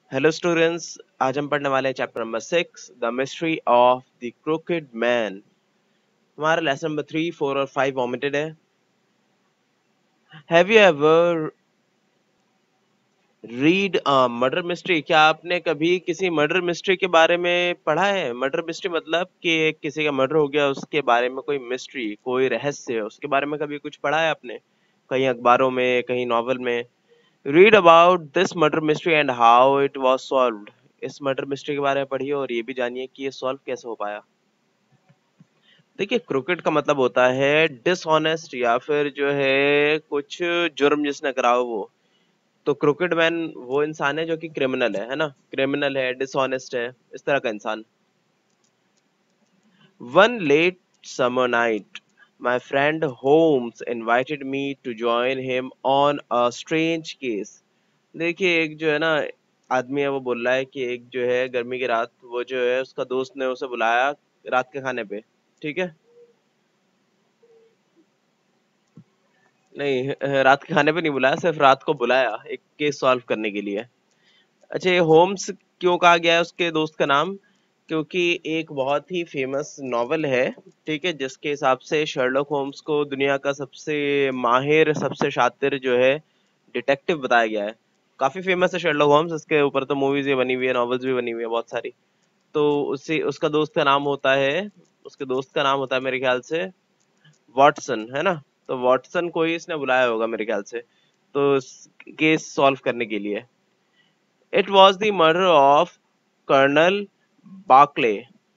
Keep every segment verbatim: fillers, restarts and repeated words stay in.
Hello students. आज हम पढ़ने वाले हैं chapter number six, the mystery of the crooked man. हमारा लेसन नंबर थ्री, फोर और फाइव ओमिटेड है। Have you ever read murder mystery? क्या आपने कभी किसी मर्डर मिस्ट्री के बारे में पढ़ा है? मर्डर मिस्ट्री मतलब कि किसी का मर्डर हो गया, उसके बारे में कोई मिस्ट्री, कोई रहस्य, उसके बारे में कभी कुछ पढ़ा है आपने? कहीं अखबारों में, कहीं नॉवल में? Read about this murder mystery and how it was solved. इस मर्डर मिस्ट्री के बारे में पढ़िए और ये भी जानिए कि ये सॉल्व कैसे हो पाया। देखिए, क्रोकेट का मतलब होता है डिसऑनेस्ट, या फिर जो है कुछ जुर्म जिसने करा हो वो। तो क्रोकेट मैन वो इंसान है जो कि क्रिमिनल है है ना? क्रिमिनल है, डिसऑनेस्ट है, इस तरह का इंसान। One late summer night my friend Holmes invited me to join him on a strange case. देखिए, एक जो है ना आदमी है, वो बोल रहा है कि एक जो है गर्मी की रात, वो जो है उसका दोस्त ने उसे बुलाया रात के खाने पे। ठीक है? नहीं, अ, रात के खाने पे नहीं बुलाया, सिर्फ रात को बुलाया एक केस सॉल्व करने के लिए। अच्छा, ये होम्स क्यों कहा गया है उसके दोस्त का नाम? क्योंकि एक बहुत ही फेमस नॉवल है, ठीक है, जिसके हिसाब से शर्लॉक होम्स को दुनिया का सबसे माहिर, सबसे शातिर जो है डिटेक्टिव बताया गया है। काफी फेमस है शर्लॉक होम्स, इसके ऊपर तो मूवीज भी बनी हुई है, नॉवेल्स भी बनी हुई है बहुत सारी। तो उसी उसका दोस्त का नाम होता है उसके दोस्त का नाम होता है मेरे ख्याल से वॉटसन, है ना? तो वॉटसन को ही इसने बुलाया होगा मेरे ख्याल से, तो केस सॉल्व करने के लिए। It was the murder of colonel Barclay.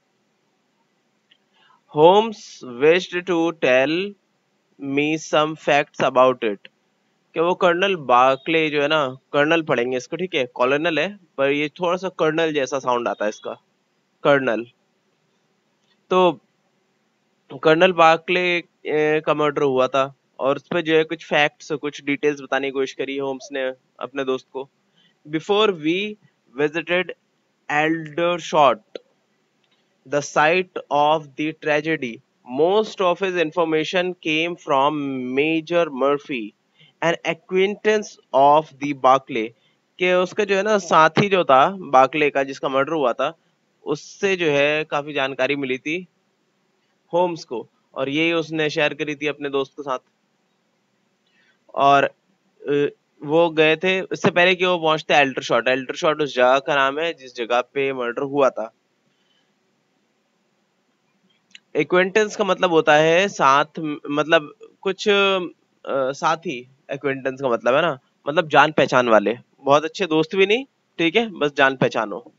Holmes wished to tell me some facts about it. कि वो कर्नल बार्कले जो है ना, कर्नल पढ़ेंगे इसको, ठीक है, कॉलोनल है पर ये थोड़ा सा कर्नल जैसा साउंड आता है इसका, कर्नल। तो कर्नल बार्कले ए, का मर्डर हुआ था, और उस पे जो है कुछ फैक्ट्स, कुछ डिटेल्स बताने की कोशिश करी होम्स ने अपने दोस्त को। Before we visited Aldershot, the site of the tragedy, most of his information came from Major Murphy, an acquaintance of the Barclay। कि उसका जो है ना साथी जो था बार्कले का, जिसका मर्डर हुआ था, उससे जो है काफी जानकारी मिली थी होम्स को, और यही उसने शेयर करी थी अपने दोस्त के साथ। और अ, वो गए थे इससे पहले कि वो पहुंचते एल्डरशॉट। एल्डरशॉट उस जगह का नाम है जिस जगह पे मर्डर हुआ था। एक्वेंटेंस का मतलब होता है साथ, मतलब कुछ अ, साथी। एक्वेंटेंस का मतलब है ना, मतलब जान पहचान वाले, बहुत अच्छे दोस्त भी नहीं, ठीक है, बस जान पहचान हो।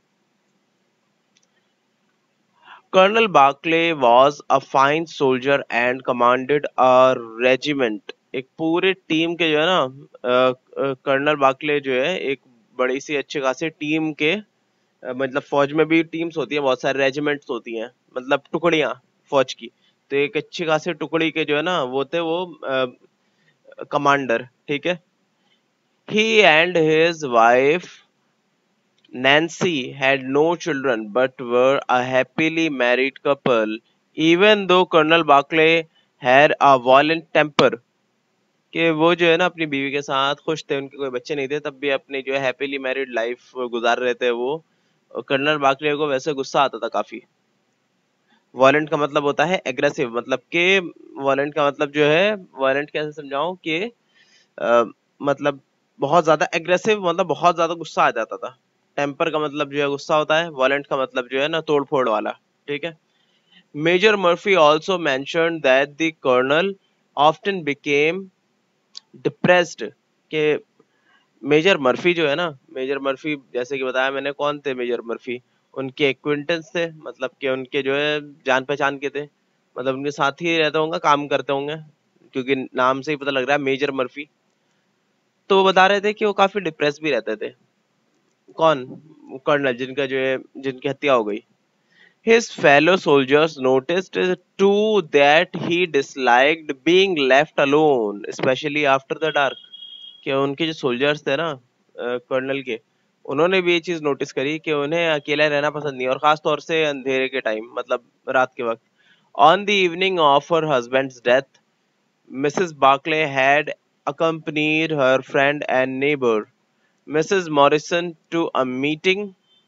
Colonel Barclay was a fine soldier and commanded a regiment। एक पूरे टीम के जो है ना, अ, अ, कर्नल बार्कले जो है एक बड़ी सी अच्छी खासी टीम के, अ, मतलब फौज में भी टीम्स होती है, बहुत सारे रेजिमेंट्स होती हैं, मतलब टुकड़ियां फौज की। तो एक अच्छी खासी टुकड़ी के जो है ना वो थे वो कमांडर, ठीक है। He and his wife Nancy had no children but were a happily married couple, even though Colonel Barclay had a violent temper। कि वो जो है ना अपनी बीवी के साथ खुश थे, उनके कोई बच्चे नहीं थे, तब भी अपनी जो है हैप्पीली मैरिड लाइफ गुजार रहे थे वो। कर्नल बार्कले को वैसे गुस्सा आता था काफी। वॉलेंट का मतलब होता है एग्रेसिव, मतलब कि वॉलेंट का मतलब जो है, वॉलेंट कैसे समझाऊं कि अ, मतलब बहुत ज्यादा एग्रेसिव, मतलब बहुत ज्यादा गुस्सा आ जाता था। टेम्पर का मतलब जो है गुस्सा होता है, वॉलेंट का मतलब जो है ना तोड़ फोड़ वाला, ठीक है। Major Murphy also mentioned that the colonel often became depressed। के मेजर मर्फी जो है ना, मेजर मर्फी जैसे कि बताया मैंने, कौन थे मेजर मर्फी? उनके एक्विंटेंस थे, मतलब कि उनके जो है जान पहचान के थे, मतलब उनके साथ ही रहते होंगे, काम करते होंगे, क्योंकि नाम से ही पता लग रहा है मेजर मर्फी। तो वो बता रहे थे कि वो काफी डिप्रेस भी रहते थे। कौन? कर्नल, जिनका जो है जिनकी हत्या हो गई। His fellow soldiers noticed too that he disliked being left alone, especially after the dark। कि उनके जो सोल्जर्स थे ना, कर्नल के, उन्होंने भी ये चीज नोटिस करी कि उन्हें अकेला रहना पसंद नहीं, और खास तौर से अंधेरे के टाइम, मतलब रात के वक्त। On the evening of her husband's death, Missus Barclay had accompanied her friend and neighbor, Mrs Morrison to a meeting.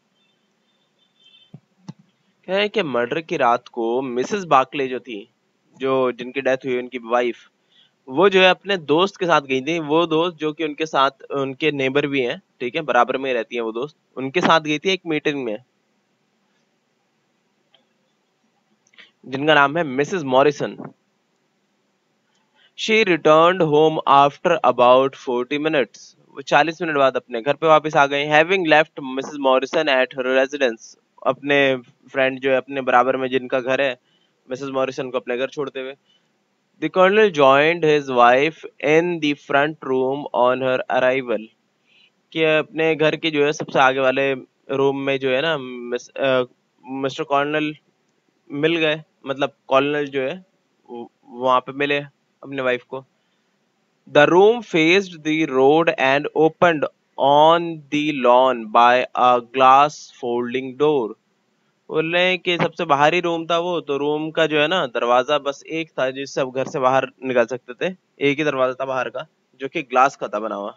क्या है कि मर्डर की रात को मिसेस बार्कले जो थी, जो जिनकी डेथ हुई, उनकी वाइफ, वो जो है अपने दोस्त के साथ गई थी। वो दोस्त जो कि उनके साथ उनके नेबर भी हैं, ठीक है, बराबर में रहती हैं वो दोस्त, उनके साथ गई थी एक मीटिंग में, जिनका नाम है Mrs Morrison. She returned home after about forty minutes. वो चालीस मिनट बाद अपने घर पे वापस आ गए। Having left Mrs Morrison at her residence. अपने फ्रेंड जो है अपने बराबर में जिनका घर है, मिसेस मॉरिसन को अपने घर छोड़ते हुए। The colonel joined his wife in the front room on her arrival. कि अपने घर के जो है सबसे आगे वाले रूम में जो है ना, मिस, अ, मिस्टर कॉर्नल मिल गए, मतलब कॉर्नल जो है वो- वहां पे मिले अपने वाइफ को। The room faced the road and opened on the lawn by a glass folding door। बोल रहे हैं कि सबसे बाहरी रूम था वो, तो रूम का जो है ना दरवाजा बस एक था जिससे अब घर से बाहर निकल सकते थे। एक ही दरवाजा था बाहर का, जो कि ग्लास का था बना हुआ।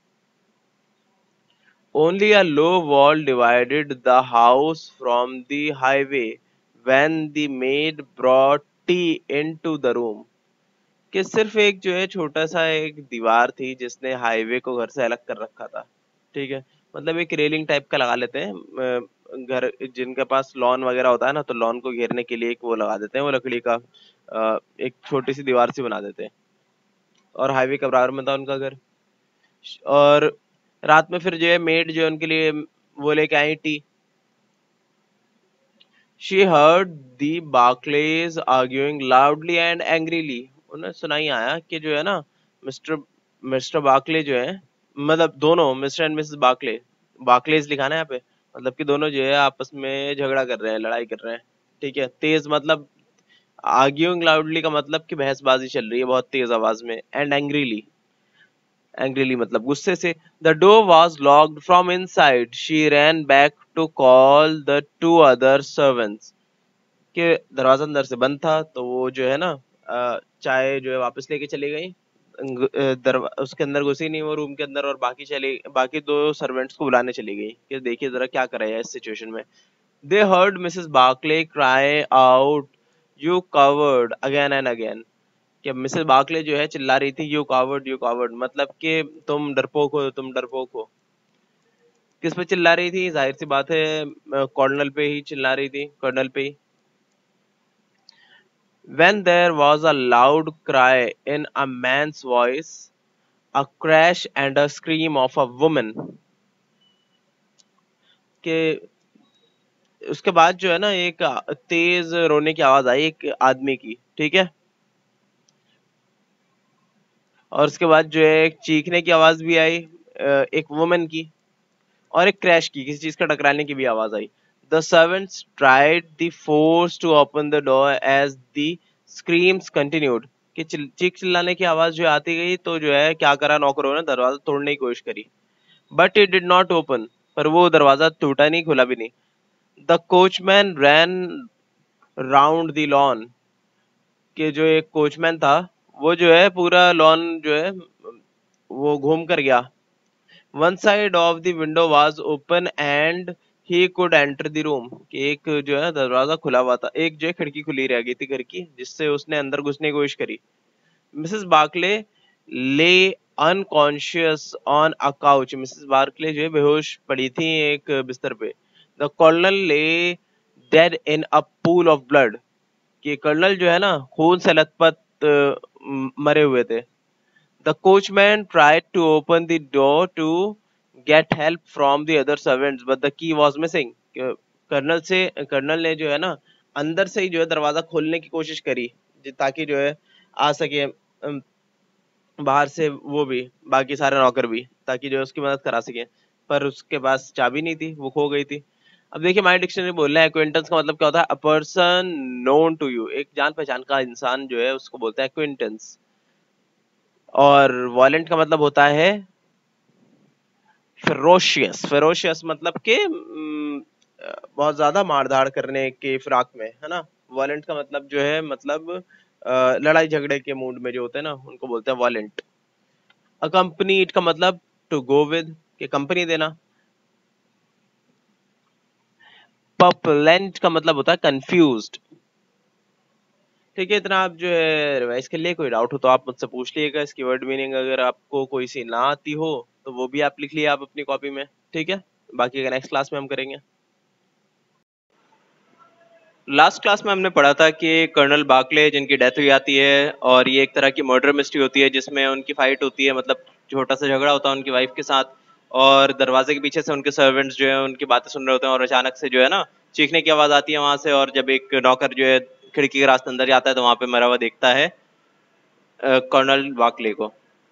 Only a low wall divided the house from the highway when the maid brought tea into the room। कि सिर्फ एक जो है छोटा सा एक दीवार थी जिसने हाईवे को घर से अलग कर रखा था, ठीक है। मतलब एक रेलिंग टाइप का लगा लेते हैं, अ, घर जिनके पास लॉन वगैरह होता है ना, तो लॉन को घेरने के लिए एक वो लगा देते हैं, वो लकड़ी का अ, एक छोटी सी दीवार सी बना देते हैं। और हाईवे के बराबर में था उनका घर। और रात में फिर जो है मेड जो है उनके लिए वो लेके आई tea. She heard the Barclays arguing loudly and angrily। उन्हें सुनाई आया कि जो है ना मिस्टर मिस्टर बार्कले जो है, मतलब दोनों mister and Mrs Barclay, Barclays लिखा ना यहाँ पे, मतलब कि दोनों जो है आपस में झगड़ा कर रहे हैं, लड़ाई कर रहे हैं, ठीक है। तेज मतलब आर्ग्यूइंग लाउडली का मतलब कि बहसबाजी चल रही है बहुत तेज आवाज में। एंड एंग्रीली, एंग्रीली मतलब गुस्से से। The door was locked from inside. She ran back to call the two other servants. कि दरवाजा अंदर से बंद था, तो वो जो है ना अ, चाय जो है वापस लेके चली गई। अंग- अ, दरवा उसके अंदर घुसी नहीं वो रूम के अंदर, और बाकी चली बाकी दो सर्वेंट्स को बुलाने चली गई कि देखिए जरा क्या करे है इस सिचुएशन में। They heard Mrs Barclay cry out, you coward, again and again. कि मिसेस बार्कले जो है चिल्ला रही थी, यू कवर्ड यू कवर्ड, मतलब कि तुम डरपोक हो, तुम डरपोक हो। किस पे चिल्ला रही थी? जाहिर सी बात है कर्नल पे ही चिल्ला रही थी, कर्नल पे ही। When there was a loud cry in a man's voice, a crash and a scream of a woman। के उसके बाद जो है ना एक तेज रोने की आवाज आई एक आदमी की, ठीक है। और उसके बाद जो है एक चीखने की आवाज भी आई अ, एक वुमन की। और एक क्रैश की, किसी चीज का टकराने की भी आवाज आई। The servants tried the force to open the door as the screams continued. कि चिल- चीख चिल्लाने की आवाज जो आती गई, तो जो है क्या करा नौकरों ने, दरवाजा तोड़ने की कोशिश करी। But it did not open. पर वो दरवाजा टूटा नहीं, खुला भी नहीं। The coachman ran round the lawn. कि जो एक कोचमैन था, वो जो है पूरा लॉन जो है वो घूम कर गया। One side of the window was open and he could enter the room. कि एक जो है दरवाजा खुला हुआ था, एक जो है खिड़की खुली रह गई थी घर की, जिससे उसने अंदर घुसने की कोशिश करी। Mrs Barclay lay unconscious on a couch. Mrs Barclay जो है बेहोश पड़ी थी एक बिस्तर पे। The colonel lay dead in a pool of blood. कि कर्नल जो है ना खून से लथपथ अ, म- मरे हुए थे। The coachman tried to open the door to get help from the other servants, but the key was missing। क- कर्नल से कर्नल ने जो है ना अंदर से ही जो है दरवाजा खोलने की कोशिश करी, जि- ताकि जो है आ सके अम, बाहर से वो भी, बाकी सारे नौकर भी, ताकि जो है उसकी मदद करा सके। पर उसके पास चाबी नहीं थी, वो खो गई थी। अब देखिए माय डिक्शनरी बोल रहा है एक्विंटेंस का मतलब क्या होता है? A person known to you, एक जान पहचान का इंसान जो है उसको बोलते हैं एक्विंटेंस। और वॉलेंट का मतलब होता है फेरोशियस। फेरोशियस मतलब के हम्म, अ, बहुत ज्यादा मारधाड़ करने के फिराक में, है ना। वॉलेंट का मतलब जो है मतलब अ, लड़ाई झगड़े के मूड में जो होते हैं ना, उनको बोलते हैं वॉलेंट। अकम्पनीड का मतलब टू गो विद। कि कंपनी देना। पर्पलेंट का मतलब होता है कंफ्यूज्ड। ठीक है, इतना आप जो है रिवाइज कर लिए। कोई डाउट हो तो आप मुझसे पूछ लीजिएगा। इसकी वर्ड मीनिंग अगर आपको कोई सी ना आती हो तो वो भी आप लिख लिए आप अपनी कॉपी में। ठीक है, बाकी अगर नेक्स्ट क्लास में हम करेंगे। लास्ट क्लास में हमने पढ़ा था कि कर्नल बार्कले जिनकी डेथ हुई जाती है, और ये एक तरह की मर्डर मिस्ट्री होती है जिसमें उनकी फाइट होती है, मतलब छोटा सा झगड़ा होता है उनकी वाइफ के साथ, और दरवाजे के पीछे से उनके सर्वेंट्स जो है उनकी बातें सुन रहे होते हैं, और अचानक से जो है ना चीखने की आवाज आती है वहां से, और जब एक नौकर जो है खिड़की के रास्ते अंदर जाता है तो वहां पे मरा हुआ देखता है कर्नल बार्कले को।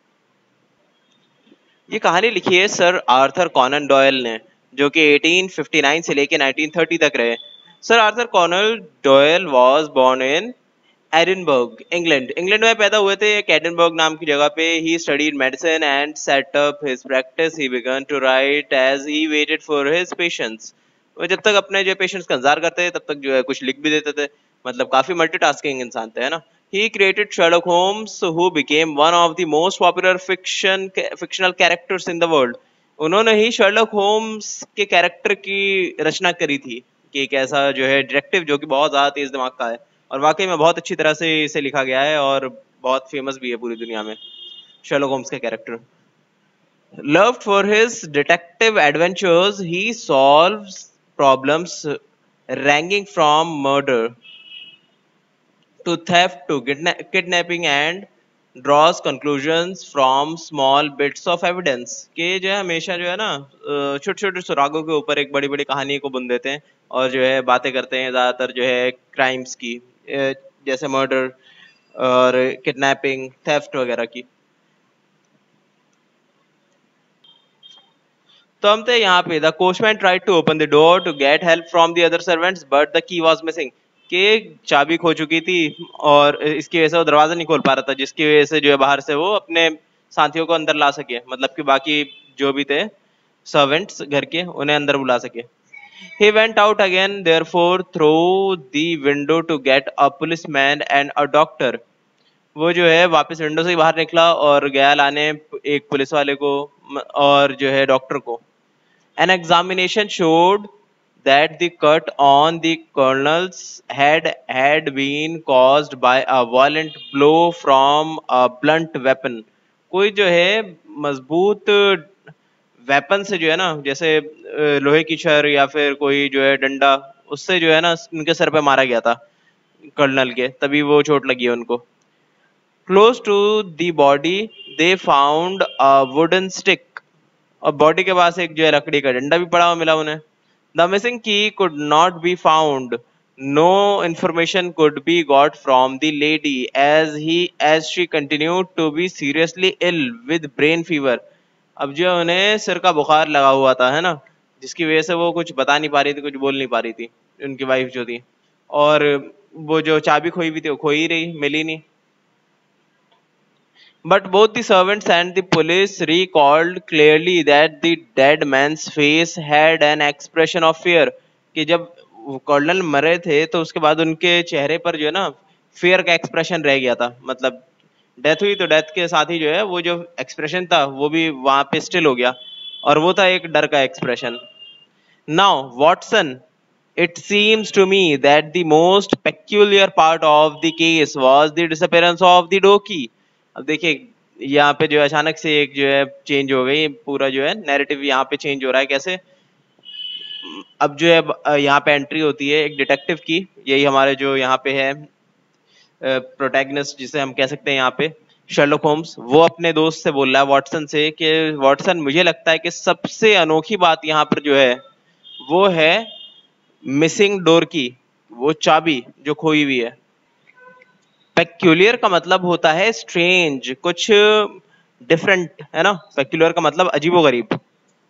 ये कहानी लिखी है सर आर्थर कॉनन डॉयल ने, जो कि अठारह सौ उनसठ से लेकर उन्नीस सौ तीस तक रहे। Sir Arthur Conan Doyle was born in Edinburgh, England. England में पैदा हुए थे एक एडिनबर्ग नाम की जगह पे। He studied medicine and set up his practice. He began to write as he waited for his patients. वो जब तक अपने जो पेशेंट्स का इंतजार करते थे तब तक जो है कुछ लिख भी देते थे। मतलब काफी मल्टीटास्किंग इंसान थे, है ना। He created Sherlock Holmes, who became one of the most popular fiction fictional characters in the world. उन्होंने ही शर्लक होम्स के कैरेक्टर की रचना करी थी कि एक ऐसा जो है डिटेक्टिव जो कि बहुत ज्यादा तेज दिमाग का है, और वाकई में बहुत अच्छी तरह से इसे लिखा गया है और बहुत फेमस भी है पूरी दुनिया में शर्लक होम्स का character. Loved for his detective adventures, he solves problems ranging from murder to theft to kidna- kidnapping and draws conclusions from small bits of evidence। कि जो है हमेशा जो है ना छोटे छोटे सुरागों के ऊपर एक बड़ी बड़ी कहानी को बुन देते हैं, और जो है बातें करते हैं ज्यादातर जो है क्राइम्स की, अ, जैसे मर्डर और किडनैपिंग थेफ्ट वगैरह की। तो हम थे यहाँ पे। The coachman tried to open the door to get help from the other servants but the key was missing. कि चाबी खो चुकी थी और इसकी वजह से वो दरवाजा नहीं खोल पा रहा था, जिसकी वजह से जो है बाहर से वो अपने साथियों को अंदर ला सके, मतलब कि बाकी जो भी थे सर्वेंट्स घर के उन्हें अंदर बुला सके। He went out again therefore through the window to get a policeman and a doctor। वो जो है वापस विंडो से ही बाहर निकला और गया लाने एक पुलिस वाले को और जो है डॉक्टर को। An examination showed that the cut on the colonel's head had been caused by a violent blow from a blunt weapon। कोई जो है मजबूत वेपन से जो है ना, जैसे लोहे की छड़ या फिर कोई जो है डंडा, उससे जो है ना उनके सर पे मारा गया था कर्नल के, तभी वो चोट लगी है उनको। Close to the body they found a wooden stick। और बॉडी के पास एक जो है लकड़ी का डंडा भी पड़ा हुआ मिला उन्हें। The missing key could not be found. No information could be got from the lady as he as she continued to be seriously ill with brain fever. अब जो उन्हें सिर का बुखार लगा हुआ था, है ना, जिसकी वजह से वो कुछ बता नहीं पा रही थी, कुछ बोल नहीं पा रही थी उनकी वाइफ जो थी। और वो जो चाबी खोई हुई थी वो खोई रही, मिली नहीं। But both the servants and the police recalled clearly that the dead man's face had an expression of fear। कि जब कर्नल मरे थे तो उसके बाद उनके चेहरे पर जो है ना फियर का एक्सप्रेशन रह गया था। मतलब डेथ हुई तो डेथ के साथ ही जो है वो जो एक्सप्रेशन था वो भी वहां पे स्टिल हो गया, और वो था एक डर का expression. Now, Watson, it seems to me that the most peculiar part of the case was the disappearance of the donkey। अब देखिए यहाँ पे जो है अचानक से एक जो है चेंज हो गई, पूरा जो है नैरेटिव यहाँ पे चेंज हो रहा है। कैसे? अब जो है यहाँ पे एंट्री होती है एक डिटेक्टिव की। यही हमारे जो यहाँ पे है प्रोटैगनिस्ट जिसे हम कह सकते हैं यहाँ पे शर्लक होम्स। वो अपने दोस्त से बोल रहा है वॉटसन से कि वॉटसन, मुझे लगता है कि सबसे अनोखी बात यहाँ पर जो है वो है मिसिंग डोर की, वो चाबी जो खोई हुई है। पेक्यूलियर का मतलब होता है स्ट्रेंज, कुछ डिफरेंट, है ना। पेक्यूलियर का मतलब अजीबोगरीब।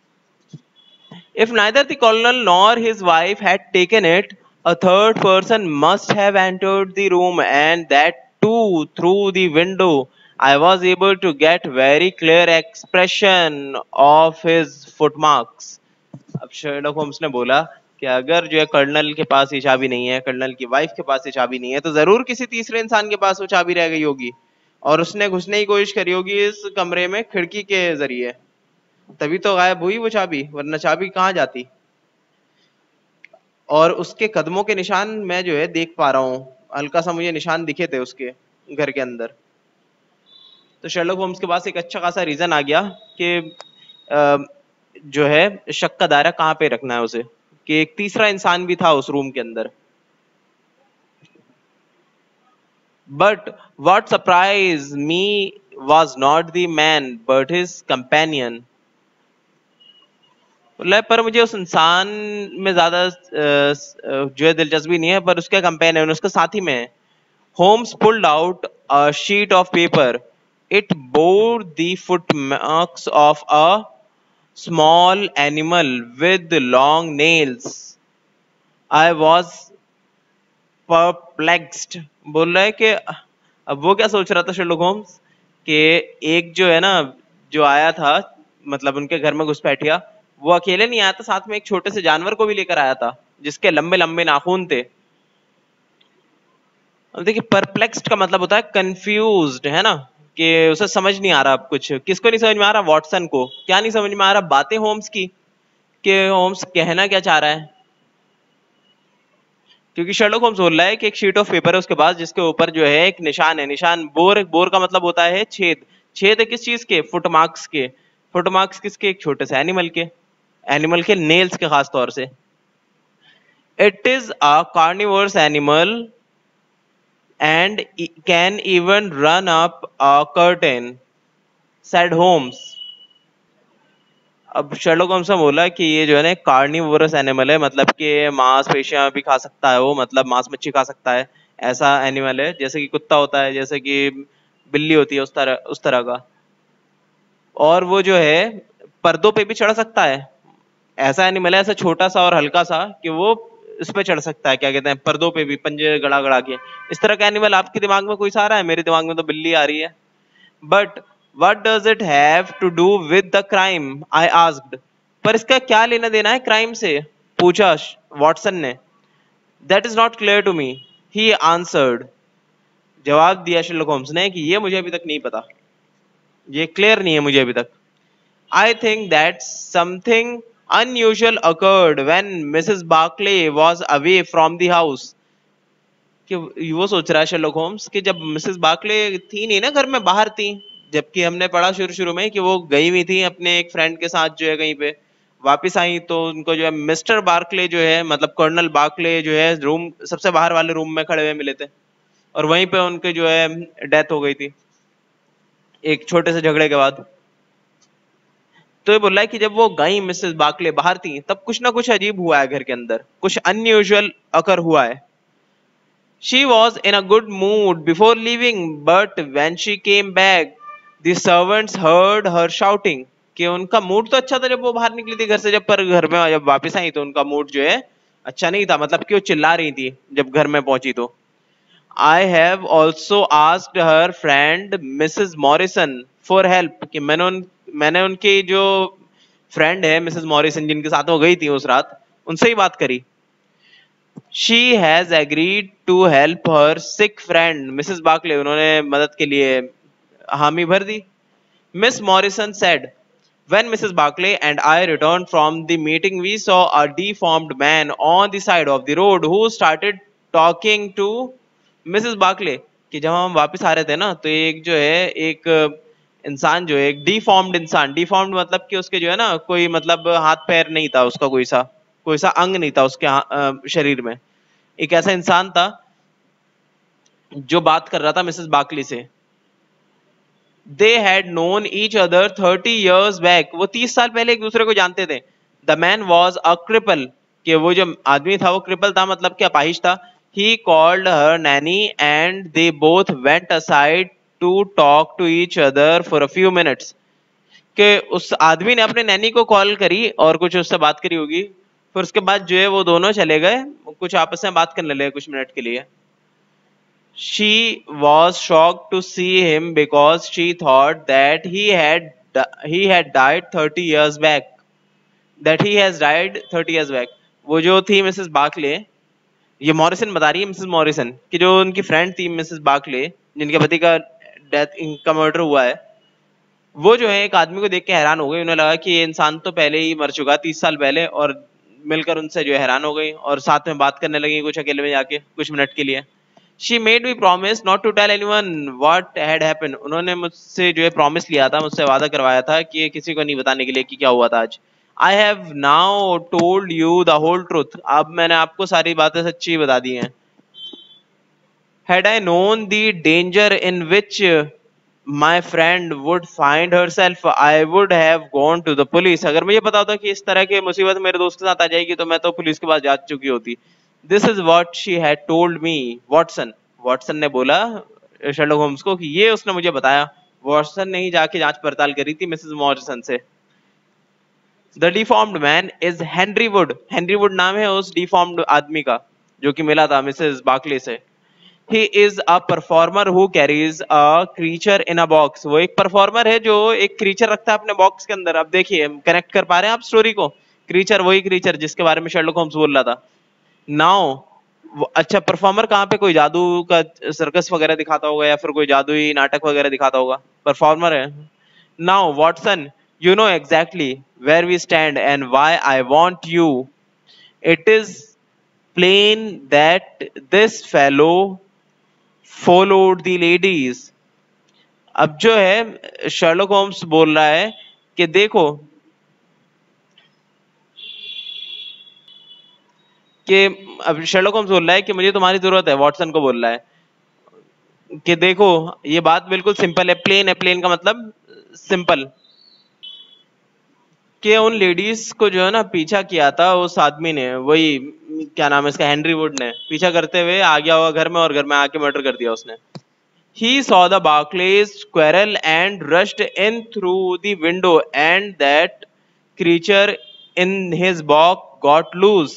If neither the colonel nor his wife had taken it, a third person must have entered the room, and that too through the window। I was able to get very clear expression of his footmarks। अब Sherlock Holmes ने बोला कि अगर जो है colonel के पास ये चाबी नहीं है, कर्नल की वाइफ के पास ये चाबी नहीं है, तो जरूर किसी तीसरे इंसान के पास वो चाबी रह गई होगी, और उसने घुसने की कोशिश करी होगी इस कमरे में खिड़की के जरिए। तभी तो गायब हुई वो चाबी, वरना चाबी कहाँ जाती। और उसके कदमों के निशान मैं जो है देख पा रहा हूँ, हल्का सा मुझे निशान दिखे थे उसके घर के अंदर। तो शर्लक होम्स के पास एक अच्छा खासा रीजन आ गया कि अ, जो है शक का दायरा कहाँ पे रखना है उसे, कि एक तीसरा इंसान भी था उस रूम के अंदर। But what surprised me was not the man but his companion। मतलब पर मुझे उस इंसान में ज्यादा अ, अ, जो है दिलचस्पी नहीं है, पर उसके कंपेनियन, उसके साथी में है। Holmes pulled out a sheet of paper. It bore the footmarks of a small animal with long nails. I was perplexed। बोल रहा है कि अब वो क्या सोच रहा था शेरलॉक होम्स, कि एक जो है ना, जो आया था, मतलब उनके घर में घुसपैठिया, वो अकेले नहीं आया था, साथ में एक छोटे से जानवर को भी लेकर आया था जिसके लंबे लंबे नाखून थे। अब देखिए, परप्लेक्स्ड का मतलब होता है कंफ्यूज्ड, है ना, कि उसे समझ नहीं आ रहा अब कुछ। किसको नहीं समझ में आ रहा? वॉटसन को। क्या नहीं समझ में आ रहा? बातें होम्स की, कि होम्स कहना क्या चाह रहा है। क्योंकि शर्लक होम्स बोल रहा है कि एक शीट ऑफ पेपर है उसके पास जिसके ऊपर जो है एक निशान है। निशान बोर, बोर का मतलब होता है छेद। छेद है किस चीज के? फुटमार्क्स के। फुटमार्क्स किसके? एक छोटे से एनिमल के। एनिमल के नेल्स के खास तौर से। It is a carnivorous animal and e- can even run up a curtain, said Holmes। अब शर्लक होम्स ने बोला कि ये जो है ना कार्निवोरस एनिमल है, मतलब कि मांस पेशियां भी खा सकता है वो, मतलब मांस मच्छी खा सकता है। ऐसा एनिमल है, जैसे कि कुत्ता होता है, जैसे कि बिल्ली होती है, उस तरह उस तरह का। और वो जो है पर्दों पे भी चढ़ सकता है। ऐसा एनिमल है, ऐसा छोटा सा और हल्का सा, कि वो इस पे चढ़ सकता है, क्या कहते हैं, पर्दों पे भी, पंजे गड़ा गड़ा के। इस तरह का एनिमल आपके दिमाग में कोई सा आ रहा है? मेरे दिमाग में तो बिल्ली आ रही है। But what does it have to do with the crime? I asked। पर इसका क्या लेना देना है क्राइम से? पूछा वॉटसन ने। That is not clear to me, he answered। जवाब दिया शर्लक होम्स ने कि ये मुझे अभी तक नहीं पता, ये क्लियर नहीं है मुझे अभी तक। I think that something unusual occurred when Missus Barclay was away from the house। कि वो सोच रहा है शर्लक होम्स कि जब मिसेस बार्कले थी नहीं ना घर में, बाहर थी, जबकि हमने पढ़ा शुरू शुरू में कि वो गई हुई थी अपने एक फ्रेंड के साथ जो है कहीं पे, वापस आई तो उनको जो है मिस्टर बार्कले जो है, मतलब कर्नल बार्कले जो है, रूम सबसे बाहर वाले रूम में खड़े हुए मिले थे, और वहीं पे उनके जो है डेथ हो गई थी एक छोटे से झगड़े के बाद। तो ये बोल रहा है कि जब वो गई मिसेस बार्कले बाहर थी, तब कुछ ना कुछ अजीब हुआ है घर के अंदर, कुछ अनयूजुअल अकर हुआ है। She was in a good mood before leaving, but when she came back, the servants heard her shouting। कि उनका मूड तो अच्छा था जब वो बाहर निकली थी घर से, जब पर घर में जब वापस आई तो उनका मूड जो है अच्छा नहीं था, मतलब कि वो चिल्ला रही थी जब घर में पहुंची तो। I have also asked her friend Mrs Morrison for help। कि मैंने उन मैंने उनकी जो फ्रेंड है मिसेस मॉरिसन, जिनके साथ वो गई थी उस रात, उनसे ही बात करी। She has agreed to help her sick friend। Mrs Barclay उन्होंने मदद के लिए हामी भर दी। Miss Morrison said, when Missus Barclay and I returned from the meeting, we saw a deformed man on the side of the road who started talking to Missus Barclay। कि जब हम वापस आ रहे थे ना, तो एक जो है एक इंसान जो है, एक डिफॉर्म्ड इंसान, डिफॉर्म्ड मतलब कि उसके जो है ना कोई मतलब हाथ पैर नहीं था उसका, कोई सा कोई सा अंग नहीं था उसके हा- शरीर में। एक ऐसा इंसान था जो बात कर रहा था मिसेस बार्कली से। They had known each other thirty years back. वो तीस साल पहले एक दूसरे को जानते थे। The man was a cripple. कि वो जो आदमी था वो क्रिपल था, मतलब कि अपाहिज था। He called her Nancy and they both went aside to talk to each other for a few minutes. कि उस आदमी ने अपने नैनी को कॉल करी और कुछ उससे बात करी होगी, फिर उसके बाद जो है वो दोनों चले गए, कुछ आपस में बात करने लगे कुछ मिनट के लिए। She was shocked to see him because she thought that he had he had died thirty years back। That he has died thirty years back। वो जो थी मिसेस बार्कले, ये मॉरिसन बता रही है, मिसेस मॉरिसन, कि जो उनकी फ्रेंड थी मिसेस बार्कले, जिनके पति का डेथ, इनका मर्डर हुआ है, वो जो है एक आदमी को देख के हैरान हो गई, उन्हें लगा कि ये इंसान तो पहले ही मर चुका तीस साल पहले, और मिलकर उनसे जो है हैरान हो गई और साथ में बात करने लगी कुछ अकेले में जाके कुछ मिनट के लिए। She made me promise not to tell anyone what had happened. उन्होंने मुझसे जो है प्रॉमिस लिया था, मुझसे वादा करवाया था कि ये किसी को नहीं बताने के लिए कि क्या हुआ था आज। I have now told you the whole truth. अब मैंने आपको सारी बातें सच्ची बता दी हैं। Had I known the danger in which uh, my friend would find herself, I would have gone to the police. अगर मुझे पता होता कि इस तरह की मुसीबत मेरे दोस्त के साथ आ जाएगी तो मैं तो पुलिस के पास जा चुकी होती। This is what she had told me, Watson. Watson ने बोला शर्लक होम्स को कि ये उसने मुझे बताया। वॉटसन ने ही जाके जांच पड़ताल करी थी मिसेस मॉरिसन से। The deformed man is Henry Wood. Henry Wood नाम है उस डिफॉर्म्ड आदमी का जो कि मिला था मिसेस बार्कले से। He is a performer who carries a creature in a box. वो एक परफॉर्मर है जो एक क्रीचर रखता है अपने बॉक्स के अंदर। अब देखिए कनेक्ट कर पा रहे हैं आप स्टोरी को। क्रीचर वही क्रीचर जिसके बारे में शर्लक होम्स बोल रहा था। नाउ अच्छा परफॉर्मर कहाँ पे, कोई जादू का सर्कस वगैरह दिखाता होगा या फिर कोई जादुई नाटक वगैरह दिखाता होगा, परफॉर्मर है। Now Watson, you know exactly where we stand and why I want you. It is plain that this fellow followed the ladies. अब जो है शर्लक होम्स बोल रहा है कि देखो कि अब शर्लक होम्स बोल रहा है कि मुझे तुम्हारी जरूरत है, वॉटसन को बोल रहा है कि देखो ये बात बिल्कुल सिंपल है, प्लेन है। प्लेन का मतलब सिंपल, कि उन लेडीज को जो है ना पीछा किया था उस आदमी ने, वही क्या नाम है इसका, हेनरी वुड ने पीछा करते हुए आ गया हुआ घर में और घर में आके मर्डर कर दिया उसने। He saw the Barclays quarrel and rushed in through the window, and that creature in his box got loose.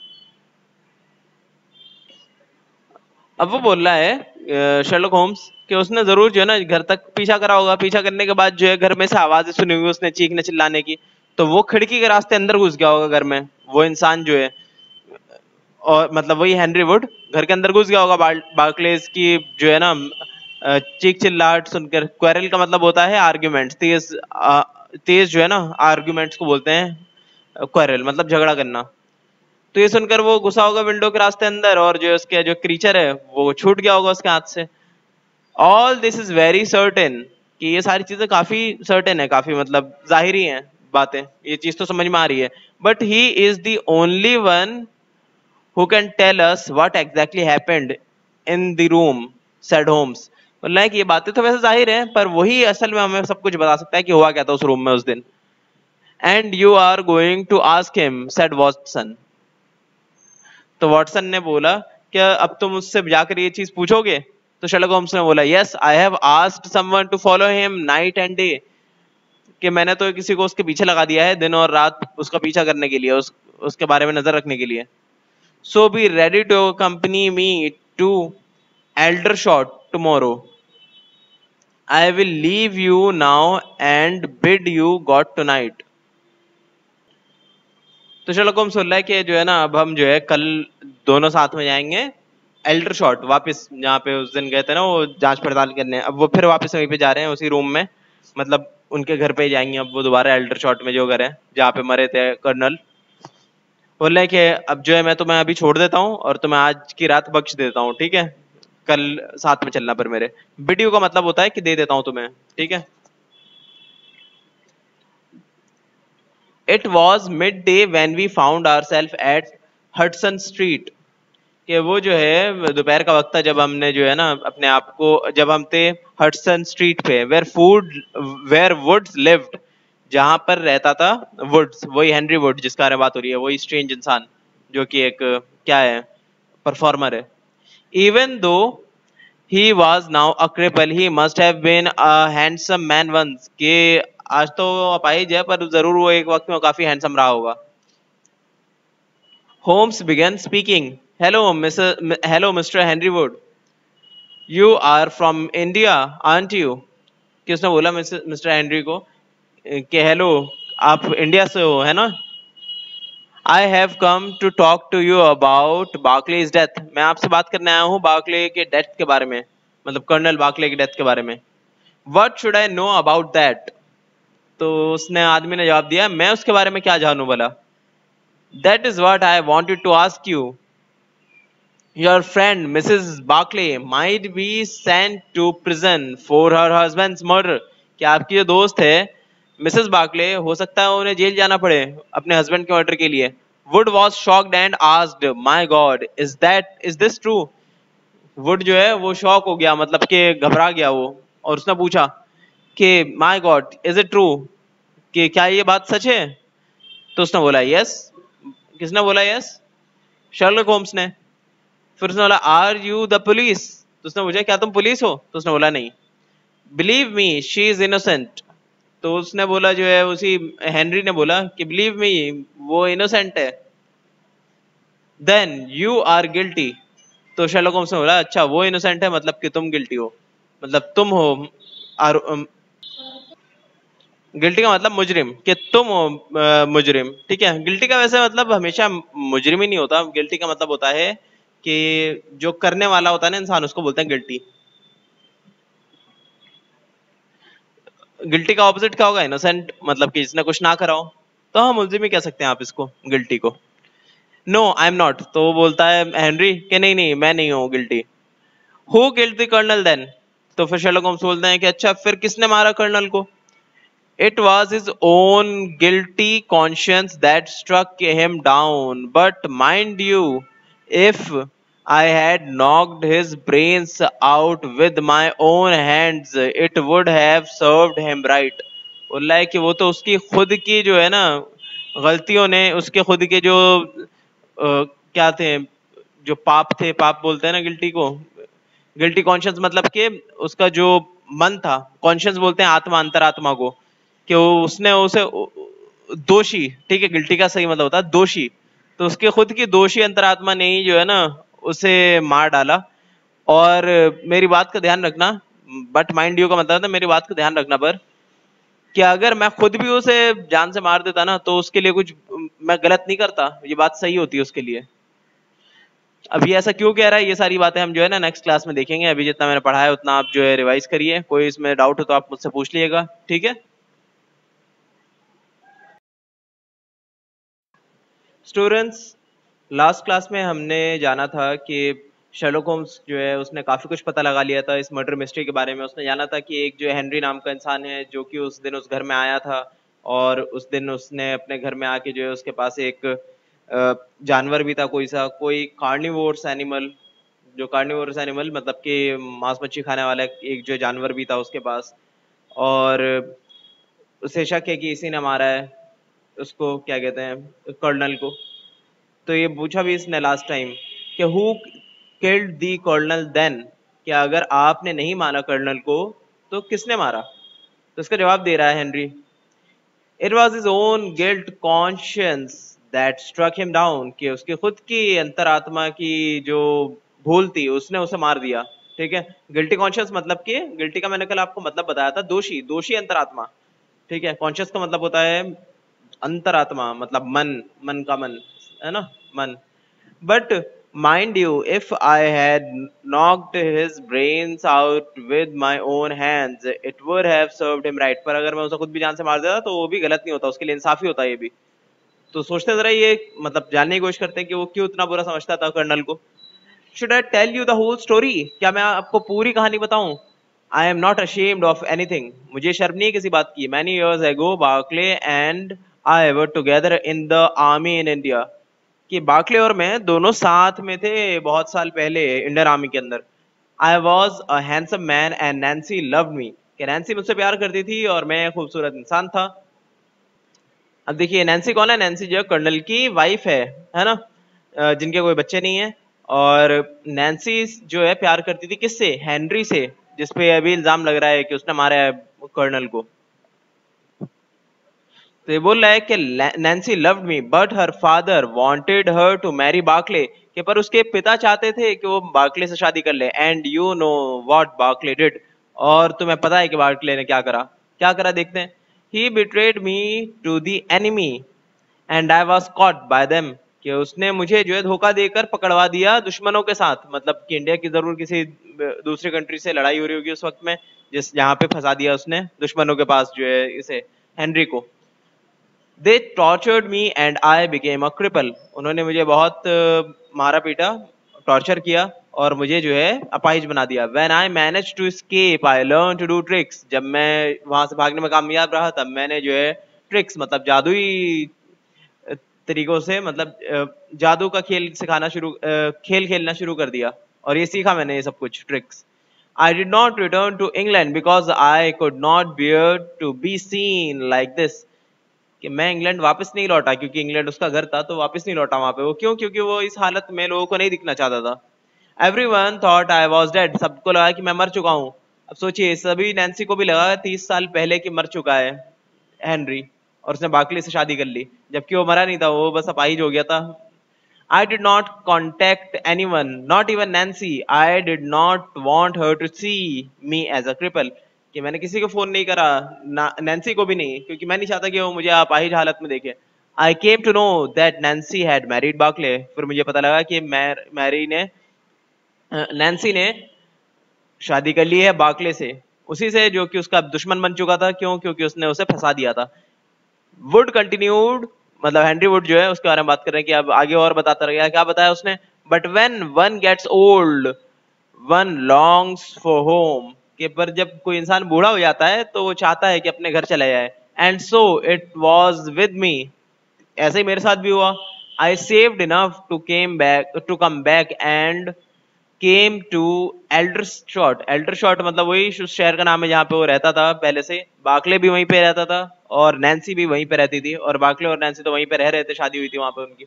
अब वो बोल रहा है शर्लक होम्स कि उसने जरूर जो है ना घर तक पीछा करा होगा। पीछा करने के बाद जो है घर में से आवाजें सुनी हुई उसने चीखने चिल्लाने की, तो वो खिड़की के रास्ते अंदर घुस गया होगा घर में वो इंसान जो है, और मतलब वही हेनरी वुड घर के अंदर घुस गया होगा बार्कलेज की जो है ना चीख चिल्लाहट सुनकर। क्वेरल का मतलब होता है आर्ग्यूमेंट, तेज तेज जो है ना आर्ग्यूमेंट्स को बोलते हैं क्वेरल, मतलब झगड़ा करना। तो ये सुनकर वो घुसा होगा विंडो के रास्ते अंदर और जो उसके जो क्रीचर है वो छूट गया होगा उसके हाथ से। All this is very certain, कि ये सारी चीजें काफी सर्टेन है, काफी मतलब जाहिरी हैं बातें, ये चीज तो समझ में आ रही है। But he is the only one who can tell us what exactly happened in the room, said Holmes. बोला है कि ये बातें तो वैसे जाहिर हैं पर वही असल में हमें सब कुछ बता सकता है कि हुआ क्या था उस रूम में उस दिन। And you are going to ask him, said Watson. तो वॉटसन ने बोला क्या अब तुम उससे जाकर ये चीज पूछोगे? तो शर्लक होम्स ने बोला yes, I have asked someone to follow him night and day. कि मैंने तो किसी को उसके पीछे लगा दिया है दिन और रात उसका पीछा करने के लिए, उस उसके बारे में नजर रखने के लिए। So be ready to accompany me to Aldershot tomorrow. I will leave you now and bid you good tonight. तो शर्लक होम्स बोल रहा है कि जो है ना अब हम जो है कल दोनों साथ में जाएंगे एल्डरशॉट, वापस जहाँ पे उस दिन गए थे ना वो जांच पड़ताल करने। अब वो फिर वापस वहीं पे जा रहे हैं उसी रूम में, मतलब उनके घर पे ही जाएंगे अब वो दोबारा एल्डरशॉट में जो घर है जहाँ पे मरे थे कर्नल। बोल रहे कि अब जो है मैं तुम्हें अभी छोड़ देता हूँ और तुम्हें आज की रात बख्श देता हूँ, ठीक है, कल साथ में चलना पर मेरे। वीडियो का मतलब होता है कि दे देता हूँ तुम्हें, ठीक है। It was midday when we found our self at Hudson Street. कि वो जो है दोपहर का वक्त था जब हमने जो है ना अपने आप को, जब हम थे हडसन स्ट्रीट पे, where food where Woods lived, जहां पर रहता था वुड्स, वही हेनरी वुड जिसका बारे में बात हो रही है, वही स्ट्रेंज इंसान जो कि एक क्या है, परफॉर्मर है। Even though he was now a cripple he must have been a handsome man once. के आज तो अपाहिज है पर जरूर वो एक वक्त में काफी हैंडसम रहा होगा। Holmes began speaking. Hello, Mister M- Hello, Mister Henry Wood. You are from India, aren't you? कि उसने बोला मिस्टर हेनरी को कि हेलो आप इंडिया से हो है ना। I have come to talk to you about Barclay's death. मैं आपसे बात करने आया हूँ बार्कले के डेथ के बारे में, मतलब कर्नल बार्कले की डेथ के बारे में। What should I know about that? तो उसने आदमी ने जवाब दिया, मैं उसके बारे में क्या जानूं भला। That is what I wanted to ask you. Your friend Mrs Barclay might be sent to prison for her husband's murder. क्या आपकी जो दोस्त है मिसेस बार्कले, हो सकता है उन्हें जेल जाना पड़े अपने हस्बैंड के मर्डर के लिए। Wood was shocked and asked, my God, is that is this true. Wood जो है वो शॉक हो गया, मतलब कि घबरा गया वो, और उसने पूछा कि my God is it true, कि क्या ये बात सच है। तो उसने बोला यस। किसने बोला यस? शर्लक होम्स ने। फिर उसने बोला आर यू द पुलिस। तो उसने पूछा क्या तुम पुलिस हो? तो उसने बोला नहीं। Believe me she is innocent. तो उसने बोला जो है, उसी हेनरी ने बोला कि बिलीव मी वो इनोसेंट है। Then you are guilty. तो शर्लक होम्स ने बोला अच्छा वो इनोसेंट है, मतलब कि तुम गिल्टी हो, मतलब तुम हो आर, गिल्टी का मतलब मुजरिम, कि तुम हो अ, मुजरिम। ठीक है, गिल्टी का वैसे मतलब हमेशा मुजरिम ही नहीं होता। गिल्टी का मतलब होता है कि जो करने वाला होता है ना इंसान, उसको बोलते हैं गिल्टी। गिल्टी का ऑपोजिट क्या होगा? इनोसेंट, मतलब कि जिसने कुछ ना करा हो। तो हम मुलजिम ही कह सकते हैं आप इसको, गिल्टी को। No I am not. तो वो बोलता है हेनरी कि नहीं नहीं मैं नहीं हूँ guilty. Who killed the colonel then? तो फिर शर्लक होम्स बोलते हैं कि अच्छा फिर किसने मारा कर्नल को? It was his own guilty conscience that struck him down. But mind you, if I had knocked his brains out with my own hands, it would have served him right. बोला है कि वो तो उसकी खुद की जो है ना गलतियों ने, उसके खुद के जो अ, क्या थे, जो पाप थे, पाप बोलते हैं ना गिल्टी को, गिल्टी कॉन्शियस मतलब कि उसका जो मन था, कॉन्शियस बोलते हैं आत्मा, अंतरात्मा को, कि वो उसने उसे दोषी, ठीक है, गिल्टी का सही मतलब होता है दोषी, तो उसके खुद की दोषी अंतरात्मा ने ही जो है ना उसे मार डाला। और मेरी बात का ध्यान रखना, बट माइंड यू का मतलब था मेरी बात का ध्यान रखना, पर कि अगर मैं खुद भी उसे जान से मार देता ना तो उसके लिए कुछ मैं गलत नहीं करता, ये बात सही होती है उसके लिए। अब ये ऐसा क्यों कह रहा है, ये सारी बातें हम जो है ना नेक्स्ट क्लास में देखेंगे। अभी जितना मैंने पढ़ा है उतना आप जो है रिवाइज करिए, कोई इसमें डाउट हो तो आप मुझसे पूछ लीजिएगा, ठीक है। स्टूडेंट्स, लास्ट क्लास में हमने जाना था कि शर्लक होम्स जो है उसने काफी कुछ पता लगा लिया था इस मर्डर मिस्ट्री के बारे में। उसने जाना था कि एक जो हेनरी नाम का इंसान है जो कि उस दिन उस घर में आया था, और उस दिन उसने अपने घर में आके जो है उसके पास एक अ, जानवर भी था, कोई सा कोई कार्निवोरस एनिमल, जो कार्निवोरस एनिमल मतलब कि मांस मच्छी खाने वाला एक जो जानवर भी था उसके पास। और उसे शक है कि इसी ने मारा है उसको, क्या कहते हैं, कर्नल को। तो ये पूछा भी इसने लास्ट टाइम कि who killed the colonel then, कि अगर आपने नहीं मारा कर्नल को तो किसने मारा। तो इसका जवाब दे रहा है Henry, it was his own guilt conscience that struck him down, कि उसकी खुद की अंतरात्मा की जो भूल थी उसने उसे मार दिया। ठीक है, गिल्टी कॉन्शियस मतलब कि गिल्टी का मैंने कल आपको मतलब बताया था, दोषी, दोषी अंतरात्मा। ठीक है, कॉन्शियस का मतलब होता है अंतरात्मा, मतलब मन, मन का मन, है ना, मन। But mind you, if I had knocked his brains out with my own hands, it would have served him right. पर अगर मैं उसे खुद भी जान से मार देता तो वो भी गलत नहीं होता, उसके लिए इंसाफी होता ये भी। तो सोचते जरा, ये मतलब जानने की कोशिश करते हैं कि वो क्यों इतना बुरा समझता था कर्नल को। Should I tell you the whole story? क्या मैं आपको पूरी कहानी बताऊं? I am not ashamed of anything. मुझे शर्म नहीं है किसी बात की। Many years ago, Barclay and I were together in the army in India. कि बार्कले और मैं दोनों साथ में थे बहुत साल पहले इंडियन आर्मी के अंदर। I was a handsome man and Nancy loved me, कि नैन्सी मुझसे प्यार करती थी और मैं खूबसूरत इंसान था। अब देखिए नैन्सी कौन है? नैन्सी जो है कर्नल की वाइफ है है ना, अ, जिनके कोई बच्चे नहीं है। और नैन्सी जो है प्यार करती थी किससे? हेनरी से, जिसपे अभी इल्जाम लग रहा है कि उसने मारा है कर्नल को। तो ये बोल रहा है कि Nancy loved me but her father wanted her to marry Barclay, कि पर उसके पिता चाहते थे कि वो बार्कले से शादी कर ले। And you know what Barclay did, और तुम्हें पता है कि बार्कले ने क्या करा। क्या करा देखते हैं। He betrayed me to the enemy and I was caught by them, कि उसने मुझे जो है धोखा देकर पकड़वा दिया दुश्मनों के साथ, मतलब कि इंडिया की जरूर किसी दूसरी कंट्री से लड़ाई हो रही होगी उस वक्त में, जिस जहाँ पे फंसा दिया उसने दुश्मनों के पास जो है इसे। हेनरी को। They tortured me and I became a cripple. उन्होंने मुझे बहुत uh, मारा पीटा, टॉर्चर किया और मुझे जो है अपाहिज बना दिया। When I manage to escape I learn to do tricks. जब मैं वहां से भागने में कामयाब रहा तब मैंने जो है ट्रिक्स मतलब जादुई तरीकों से मतलब जादू का खेल सिखाना शुरू खेल खेलना शुरू कर दिया और ये सीखा मैंने ये सब कुछ tricks. I did not return to England because I could not bear to be seen like this. कि मैं इंग्लैंड वापस नहीं लौटा क्योंकि इंग्लैंड उसका घर था, तो वापस नहीं लौटा वहां पे वो। क्यों? क्योंकि वो इस हालत में लोगों को नहीं दिखना चाहता था। Everyone thought I was dead. सबको लगा कि मैं मर चुका हूं। अब सोचिए, सभी नैन्सी को भी लगा तीस साल पहले कि मर चुका है हेनरी और उसने बार्कले से शादी कर ली, जबकि वो मरा नहीं था, वो बस अपाहिज हो गया था। I did not contact anyone, not even Nancy. I did not want her to see me as a cripple. कि मैंने किसी को फोन नहीं करा, नैन्सी को भी नहीं, क्योंकि मैं नहीं चाहता कि वो मुझे अपाहिज हालत में देखे। I came to know that Nancy had married Barclay. फिर मुझे पता लगा कि मैर, मैरी ने नैन्सी ने शादी कर ली है बार्कले से, उसी से जो कि उसका दुश्मन बन चुका था। क्यों? क्योंकि उसने उसे फंसा दिया था। वुड कंटिन्यूड, मतलब हेनरी वुड जो है उसके बारे में बात कर रहे हैं कि अब आगे और बताता रहेगा। क्या बताया उसने? But when one gets old one longs for home. के पर जब कोई इंसान बूढ़ा हो जाता है तो वो चाहता है कि अपने घर चला जाए। And so it was with me. ऐसे ही मेरे साथ भी हुआ। I saved enough to came back to come back and came to Aldershot. Aldershot मतलब वही उस शहर का नाम है जहाँ पे वो रहता था पहले से। बार्कले भी वहीं पे रहता था और नैन्सी भी वहीं पे रहती थी, और बार्कले और नैन्सी तो वहीं पे रह रहे थे, शादी हुई थी वहां पे उनकी।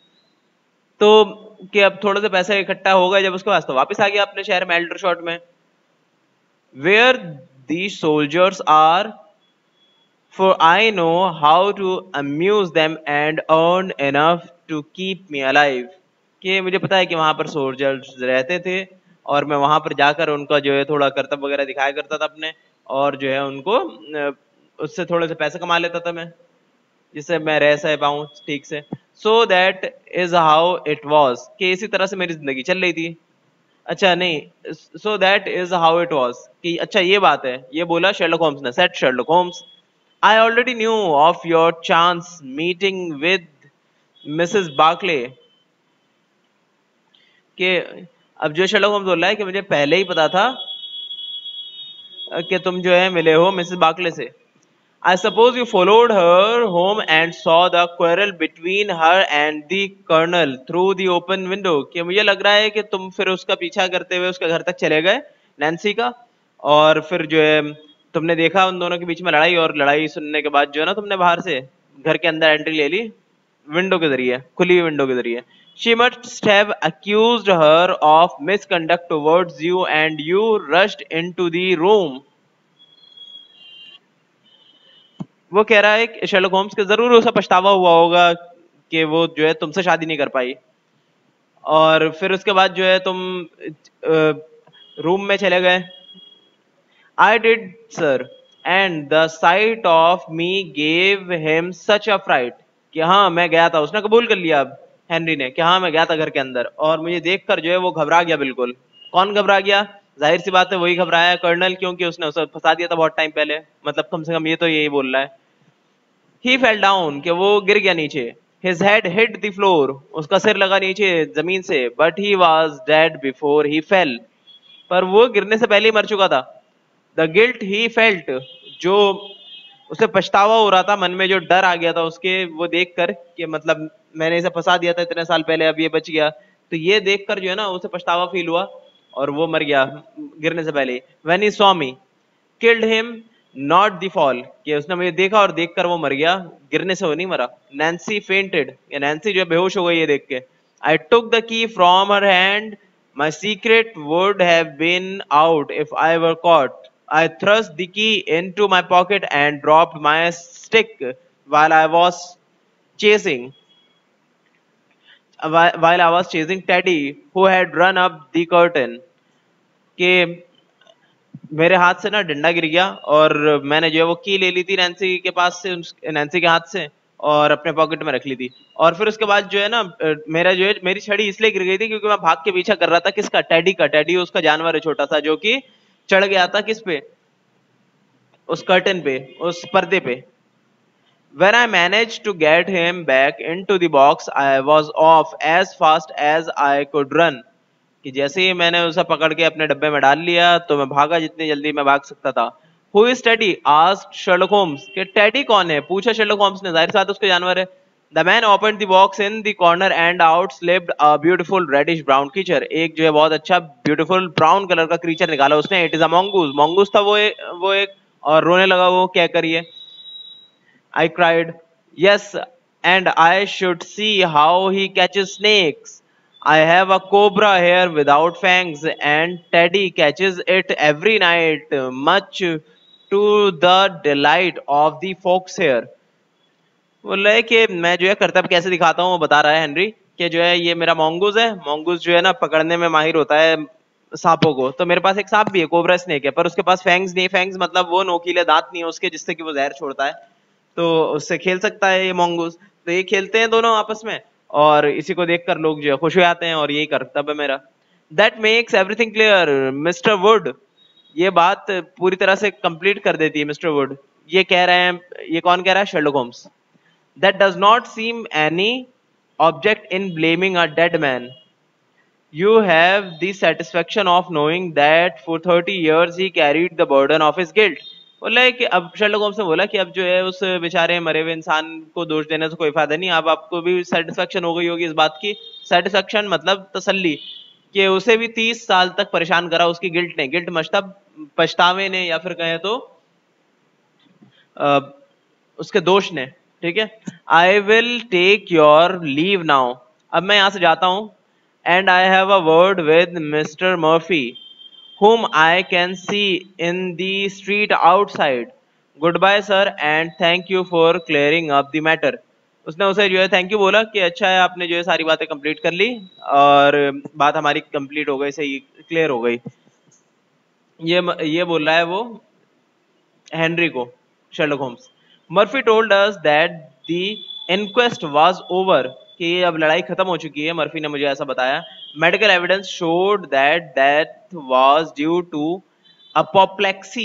तो कि अब थोड़े से पैसे इकट्ठा हो गए जब उसके पास, तो वापस आ गया अपने शहर में एल्डरशॉट में। Where the soldiers are, for I know how to amuse them and earn enough to keep me alive। कि मुझे पता है कि वहां पर सोल्जर्स रहते थे और मैं वहां पर जाकर उनका जो है थोड़ा करतब वगैरह दिखाया करता था अपने, और जो है उनको उससे थोड़े से पैसे कमा लेता था मैं, जिससे मैं रह सह पाऊं ठीक से। So that is how it was. कि इसी तरह से मेरी जिंदगी चल रही थी। अच्छा नहीं, so that is how it was कि अच्छा ये बात है, ये बोला शर्लक होम्स ने। Said Sherlock Holmes, I already knew of your chance meeting with Mrs Barclay. कि अब जो शर्लक होम्स बोल रहा है कि मुझे पहले ही पता था कि तुम जो है मिले हो मिसेस बार्कले से। I suppose you followed her home and saw the quarrel between her and the colonel through the open window। कि मुझे लग रहा है कि तुम फिर उसका पीछा करते हुए उसके घर तक चले गए, नैन्सी का, और फिर जो है तुमने देखा उन दोनों के बीच में लड़ाई, और लड़ाई सुनने के बाद जो है ना तुमने बाहर से घर के अंदर एंट्री ले ली, विंडो के जरिए, खुली हुई विंडो के जरिए। She must have accused her of misconduct towards you and you rushed into the room। वो कह रहा है कि शर्लक होम्स के जरूर उसे पछतावा हुआ होगा कि वो जो है तुमसे शादी नहीं कर पाई, और फिर उसके बाद जो है तुम रूम में चले गए। I did sir and the sight of me gave him such a fright. कि हाँ मैं गया था, उसने कबूल कर लिया अब हेनरी ने कि हाँ मैं गया था घर के अंदर, और मुझे देखकर जो है वो घबरा गया बिल्कुल। कौन घबरा गया? जाहिर सी बात है वही घबराया, कर्नल, क्योंकि उसने उसे फंसा दिया था बहुत टाइम पहले। मतलब कम से कम ये तो यही बोल रहा है। He fell down, कि वो गिर गया नीचे। His head hit the floor, उसका सिर लगा नीचे जमीन से। But he was dead before he fell, पर वो गिरने से पहले ही मर चुका था। The guilt he felt, जो उसे पछतावा हो रहा था मन में, जो डर आ गया था उसके वो देखकर कि मतलब मैंने इसे फंसा दिया था इतने साल पहले, अब ये बच गया, तो ये देखकर जो है ना उसे पछतावा फील हुआ और वो मर गया गिरने से पहले। When he saw me, killed him, not the fall, कि उसने मुझे देखा और देखकर वो मर गया, गिरने से वो नहीं मरा। नैन्सी फेंटेड, नैन्सी जो है बेहोश हो गई ये देख के। I took the key from her hand, my secret would have been out if I were caught. I thrust the key into my pocket and dropped my stick while I was chasing while I was chasing Teddy who had run up the curtain। के मेरे हाथ से ना डंडा गिर गया और मैंने जो है वो की ले ली थी नैन्सी के पास से, नैन्सी के हाथ से, और अपने पॉकेट में रख ली थी। और फिर उसके बाद जो है ना मेरा जो है मेरी छड़ी इसलिए गिर गई थी क्योंकि मैं भाग के पीछा कर रहा था किसका? टेडी का। टेडी उसका जानवर है छोटा सा, जो कि चढ़ गया था किस पे? उस कर्टन पे, उस पर्दे पे। When I managed to get him back into the box, I was off as fast as I could run. कि जैसे ही मैंने उसे पकड़ के अपने डब्बे में डाल लिया तो मैं भागा जितनी जल्दी मैं भाग सकता था. Who is Teddy? asked Sherlock Holmes. कि टेडी कौन है? पूछा Sherlock Holmes ने. जाहिर सी बात उसके जानवर है. The man opened the box in the corner and out slipped a beautiful reddish brown creature. एक जो है बहुत अच्छा beautiful brown कलर का creature निकाला उसने. It is a mongoose. Mongoose था वो एक, वो एक और रोने लगा वो. क्या करिए? I cried. Yes, and I should see how he catches snakes. I have a cobra here without fangs, and Teddy catches it every night, much to the delight of the folks here. बोल रहा है कि मैं जो है करतब कैसे दिखाता हूँ वो बता रहा है हेनरी कि जो है ये मेरा मोंगूज है. मोंगूज जो है ना पकड़ने में माहिर होता है सांपों को. तो मेरे पास एक सांप भी है, कोबरा स्नेक है, पर उसके पास फैंग्स नहीं. फैंग्स मतलब वो नोकीले दांत नहीं है उसके जिससे कि वो जहर छोड़ता है. तो उससे खेल सकता है ये मोंगूज. तो ये खेलते हैं दोनों आपस में और इसी को देखकर लोग जो है खुश हो जाते हैं और यही करतब है मेरा. That makes everything clear Mr Wood. ये बात पूरी तरह से कंप्लीट कर देती है मिस्टर वुड. ये कह रहे हैं, ये कौन कह रहा है? Sherlock Holmes. That does not seem any object in blaming a dead man. You have the satisfaction of knowing that for thirty years he carried the burden of his guilt. बोला है कि अब शर्लक होम्स ने बोला कि अब जो है उस बेचारे मरे हुए इंसान को दोष देने से कोई फायदा नहीं. अब आपको भी सेटिस्फेक्शन हो गई होगी इस बात की. सेटिस्फेक्शन मतलब तसल्ली कि उसे भी तीस साल तक परेशान करा उसकी गिल्ट ने. गिल्ट मतलब पछतावे ने या फिर कहें तो आ, उसके दोष ने. ठीक है. I will take your leave now. अब मैं यहां से जाता हूं. And I have a word with Mr Murphy whom I can see in the street outside. Goodbye sir and thank you for clearing up the matter. उसने उसे जो है थैंक यू बोला कि अच्छा है आपने जो है सारी बातें कंप्लीट कर ली और बात हमारी कंप्लीट हो गई, सही क्लियर हो गई. ये ये बोल रहा है वो हेनरी को, Sherlock Holmes. Murphy told us that the inquest was over. कि अब लड़ाई खत्म हो चुकी है. मर्फी ने मुझे ऐसा बताया. Medical evidence showed that death was due to apoplexy.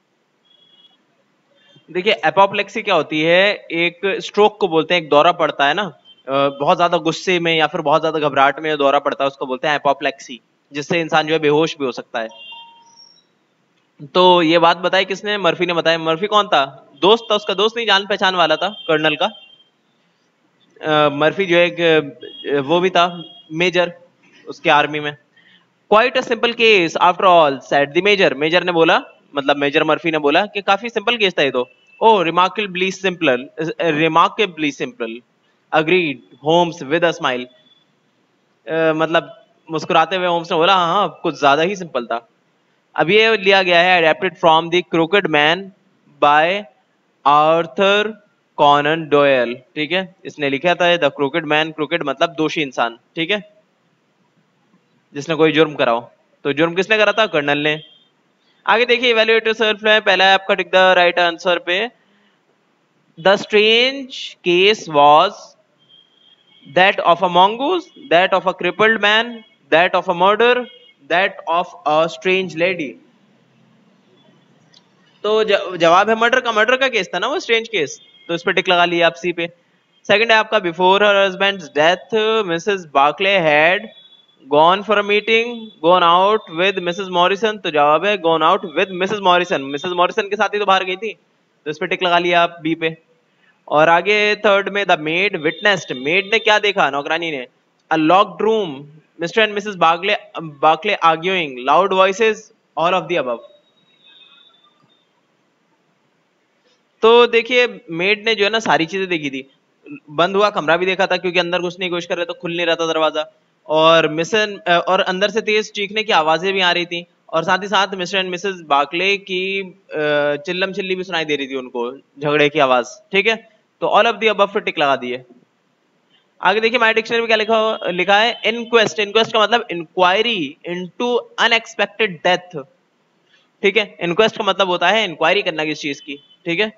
देखिए एपोप्लेक्सी क्या होती है? एक स्ट्रोक को बोलते हैं. एक दौरा पड़ता है ना बहुत ज्यादा गुस्से में या फिर बहुत ज्यादा घबराहट में दौरा पड़ता है, उसको बोलते हैं एपोप्लेक्सी, जिससे इंसान जो है बेहोश भी हो सकता है. तो ये बात बताई किसने? मर्फी ने बताया. मर्फी कौन था? दोस्त था उसका. दोस्त नहीं, जान पहचान वाला था कर्नल का. मर्फी जो एक वो भी था मेजर उसके आर्मी में. Quite a simple case after all said the major. Major ने बोला, मतलब मेजर मर्फी ने बोला कि काफी सिंपल केस था ये तो. Oh remarkably simple, remarkably simple, agreed Holmes with a smile. मतलब मुस्कुराते हुए होम्स ने बोला हाँ हाँ कुछ ज्यादा ही सिंपल था. अब ये लिया गया है adapted from the crooked man by Arthur Conan Doyle. ठीक है. इसने लिखा था द क्रोकेड मैन. क्रोकेड मतलब दोषी इंसान. ठीक है, जिसने कोई जुर्म कराओ. तो जुर्म किसने करा था? कर्नल ने. आगे देखिए इवैल्यूएट योरसेल्फ में पहला है आपका टिक द राइट आंसर पे. The strange case was that of a mongoose, that of a crippled man, that of a murder, that of a strange lady. तो जवाब है मर्डर का. मर्डर का केस था ना वो स्ट्रेंज केस, तो इस पे टिक लगा लिया आप सी पे. सेकंड है आपका before her husband's death Mrs Barclay had gone for a meeting gone out with Mrs Morrison. तो जवाब है gone out with Mrs Morrison. Mrs Morrison के साथ ही तो बाहर गई थी, तो इस पे टिक लगा लिया आप बी पे. और आगे थर्ड में द मेड विटनेस्ड. मेड ने क्या देखा? नौकरानी ने. A locked room, Mr and Mrs Barclay Barclay arguing, loud voices, all of the above. तो देखिए मेड ने जो है ना सारी चीजें देखी थी. बंद हुआ कमरा भी देखा था क्योंकि अंदर घुसने की कोशिश कर रहे तो खुल नहीं रहा था दरवाजा. और मिसन और अंदर से तेज चीखने की आवाजें भी आ रही थी. और साथ ही साथ मिस्टर एंड मिसेस बार्कले की चिल्लम चिल्ली भी सुनाई दे रही थी उनको, झगड़े की आवाज. ठीक है. तो ऑल ऑफ दी अबव पे टिक लगा दिए. आगे देखिए माय डिक्शनरी में क्या लिखा लिखा है? इनक्वेस्ट. इनक्वेस्ट का मतलब इंक्वायरी इनटू अनएक्सपेक्टेड डेथ. ठीक है. इनक्वेस्ट का मतलब होता है इंक्वायरी करना किस चीज की. ठीक है.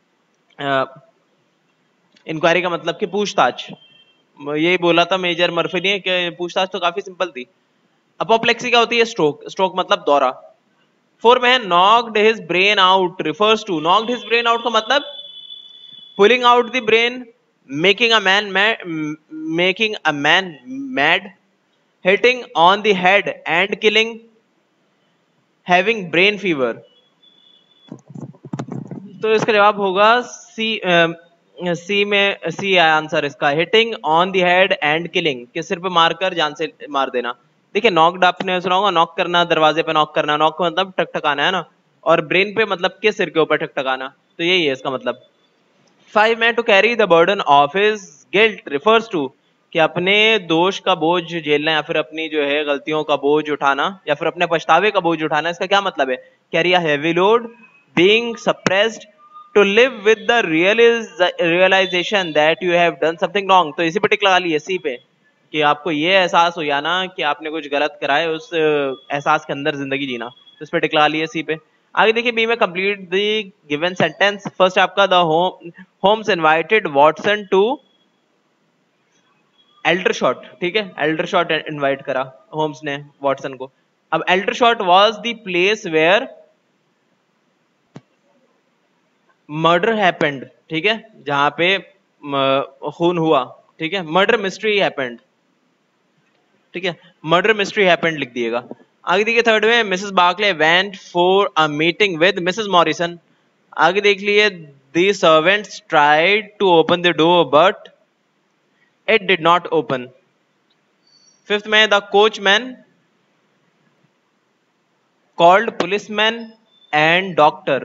इंक्वायरी का मतलब कि पूछताछ. यही बोला था मेजर मर्फी ने कि पूछताछ तो काफी सिंपल थी. अपोप्लेक्सी क्या होती है? स्ट्रोक. स्ट्रोक मतलब दौरा. फोर में है knocked his brain out refers to. Knocked his brain out का मतलब pulling out the brain, making a man making a man mad, hitting on the head and killing, having brain fever. तो इसका जवाब होगा सी। सी में सी है आंसर इसका, hitting on the head and killing, कि सिर पे मारकर जान से मार देना। देखिए नॉकड आपने सुना होगा, नॉक करना, दरवाजे पे नॉक करना, नॉक मतलब टकटकाना है ना, और ब्रेन पे मतलब के सिर के ऊपर टकटकाना, तो यही है इसका मतलब। फाइव में to carry the burden of his guilt refers to, कि अपने दोष का बोझ झेलना या फिर अपनी जो है गलतियों का बोझ उठाना या फिर अपने पछतावे का बोझ उठाना, इसका क्या मतलब है? Carry a heavy load, being suppressed, to live with the realization that you have done something wrong. तो इसी पे टिक लगा लिए सी पे, कि आपको ये एहसास हो जाना कि आपने कुछ गलत करा है, उस एहसास के अंदर जिंदगी जीना, तो इस पे टिक लगा लिए सी पे। आगे देखिए बी में complete the given sentence. First आपका the home Holmes invited Watson to Aldershot, ठीक है, एल्डरशॉट इनवाइट करा होम्स ने वॉटसन को। अब Aldershot was the place where murder happened, ठीक है, जहां पे खून हुआ, ठीक है, मर्डर मिस्ट्री हैपेंड, ठीक है, मर्डर मिस्ट्री हैपेंड लिख दिएगा। आगे देखिए थर्ड में Mrs Barclay went for a meeting with Mrs Morrison. आगे देख लिए the servants tried to open the door but it did not open. Fifth में the coachman called policeman and doctor.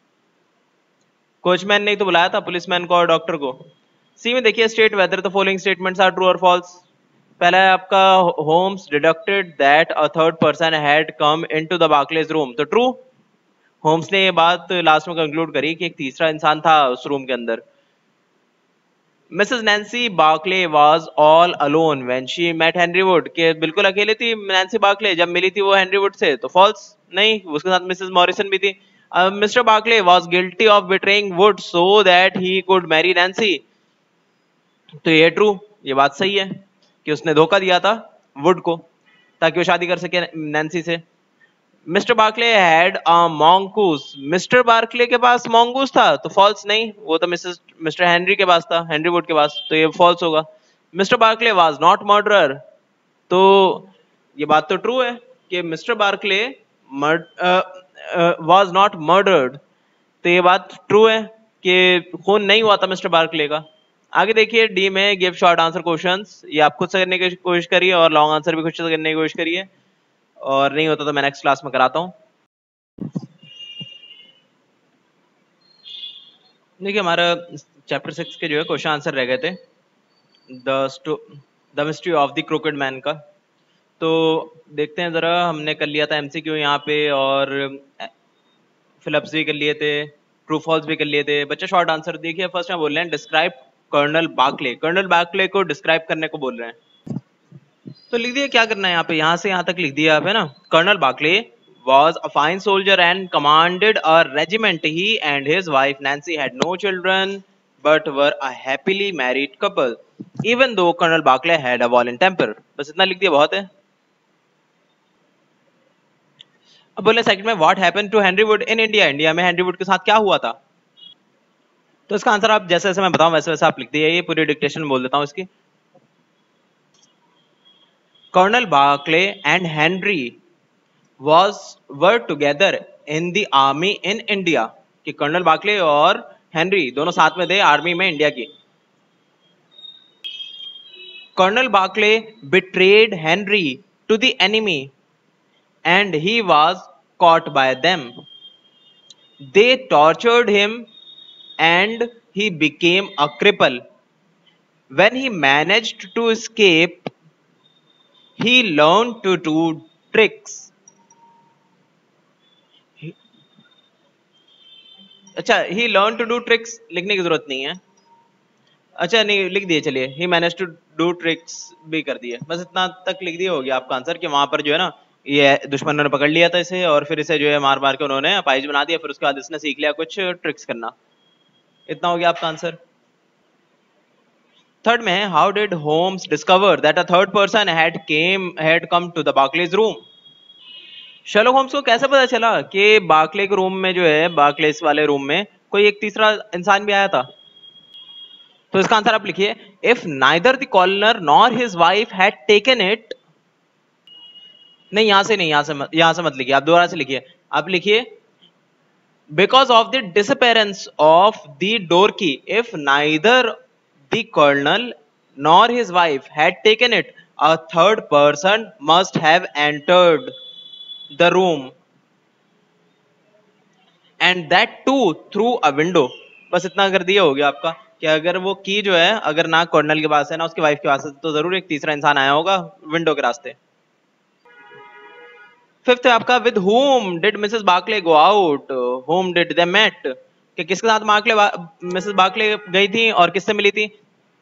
Coachman ने तो बुलाया था पुलिसमैन को और डॉक्टर को। सी में देखिए state whether the following statements are true और फॉल्स। पहला है आपका Holmes deducted that a third person had come into the Barclays room, तो ट्रू। होम्स ने ये बात लास्ट में कंक्लूड करी कि एक तीसरा इंसान था उस रूम के अंदर। Mrs Nancy Barclay was all alone when she met Henry Wood, के बिल्कुल अकेले थी नैन्सी बार्कले जब मिली थी वो हेनरी वुड से, तो फॉल्स, नहीं, उसके साथ मिसेस मॉरिसन भी थी। Mr Barclay was guilty of betraying Wood so that he could marry Nancy, तो ये ट्रू, ये बात सही है कि उसने धोखा दिया था वुड को ताकि वो शादी कर सके नैन्सी से। Mr Barclay had a mongoose, Mr Barclay के पास मॉन्गूस था, तो फॉल्स, नहीं, वो तो मिसेस मिस्टर हेनरी के पास था, हेनरी वुड के पास, तो ये फॉल्स होगा। Mr Barclay was not murderer, तो ये बात तो ट्रू है कि Mr Barclay was not murdered, तो ये बात ट्रू है कि खून नहीं हुआ था मिस्टर बार्कले का। आगे देखिए डी में गिव शॉर्ट आंसर क्वेश्चंस, ये आप खुद से करने की कोशिश करिए और लॉन्ग आंसर भी खुद से करने की कोशिश करिए, और नहीं होता तो मैं नेक्स्ट क्लास में कराता हूँ। देखिए हमारा चैप्टर सिक्स के जो है क्वेश्चन आंसर रह गए थे the the mystery of the crooked man का। तो देखते हैं जरा, हमने कर लिया था एमसीक्यू यहाँ पे और फिलअप्स भी कर लिए थे, ट्रू फॉल्स भी कर लिए थे। बच्चे शॉर्ट आंसर देखिए, फर्स्ट में बोल रहे हैं describe colonel Barclay, colonel Barclay को डिस्क्राइब करने को बोल रहे हैं, तो लिख दिया क्या करना है यहाँ पे, यहाँ से यहाँ तक लिख दिया आप, है ना। Colonel Barclay was a fine soldier and commanded a regiment. He and his wife Nancy had no children but were a happily married couple, even though Colonel Barclay had a violent temper. बस इतना लिख दिया बहुत है। अब बोले second में what happened to Henry Wood in India, India में हेनरी वुड के साथ क्या हुआ था। तो इसका आंसर आप जैसे जैसे मैं बताऊं वैसे वैसे आप लिख दिए, ये पूरी डिक्टेशन बोल देता हूं इसकी। Colonel Barclay and Henry was were together in the army in India, कि कर्नल बार्कले और हेनरी दोनों साथ में थे आर्मी में इंडिया की। Colonel Barclay betrayed Henry to the enemy and he was caught by them. They tortured him and he became a cripple. When he managed to escape, he learned to do tricks. अच्छा, he learn to do tricks लिखने की जरूरत नहीं है, अच्छा नहीं लिख दिए, चलिए he manage to do tricks भी कर दिए, बस इतना तक लिख दिया हो गया आपका आंसर, कि वहां पर जो है ना ये दुश्मनों ने पकड़ लिया था इसे और फिर इसे जो है मार मार के उन्होंने अपाहिज बना दिया, फिर उसके बाद इसने सीख लिया कुछ ट्रिक्स करना, इतना हो गया आपका आंसर। थर्ड में how did Holmes discover that a third person had came had come to the Barclays room, Sherlock Holmes को कैसे पता चला कि बार्कले के रूम में जो है बार्कलेस वाले रूम में कोई एक तीसरा इंसान भी आया था। तो इसका आंसर आप लिखिए, if neither the colonel nor his wife had taken it, नहीं यहां से नहीं, यहां से मत, यहां से मत लिखिए, आप दोबारा से लिखिए, आप लिखिए because of the disappearance of the door key, if neither the colonel nor his wife had taken it, a third person must have entered the room and that too through a window. बस इतना कर दिया हो गया आपका कि अगर वो की जो है अगर ना कर्नल के पास है ना उसकी वाइफ के पास है तो जरूर एक तीसरा इंसान आया होगा विंडो के रास्ते। फिफ्थ है आपका, with whom did Mrs Barclay go out, whom did they met, कि किसके साथ बार्कले मिसेस बार्कले गई थी और किससे मिली थी।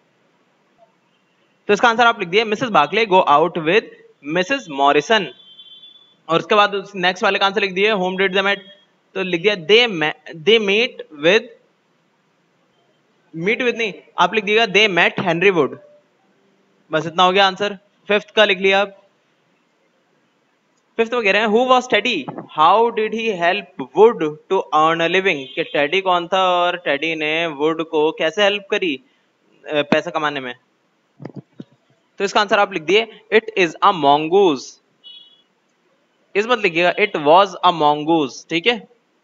तो इसका आंसर आप लिख दिए, Mrs Barclay go out with Mrs Morrison, और उसके बाद नेक्स्ट वाले का आंसर लिख दिए, whom did they met, तो लिख दिया they they meet with, meet with नहीं, आप लिख दिएगा दे मेट हेनरी वुड। बस इतना हो गया आंसर, फिफ्थ का लिख लिया आप। फिफ्थ में कह रहे हैं, who was Teddy, how did he help Wood to earn a living, कि टेडी कौन था और टेडी ने वुड को कैसे हेल्प करी पैसा कमाने में। तो इसका आंसर आप लिख दिए, इट इज अ मॉन्गूज, इस मत लिखिएगा, इट वॉज अ मॉन्गूज, ठीक है।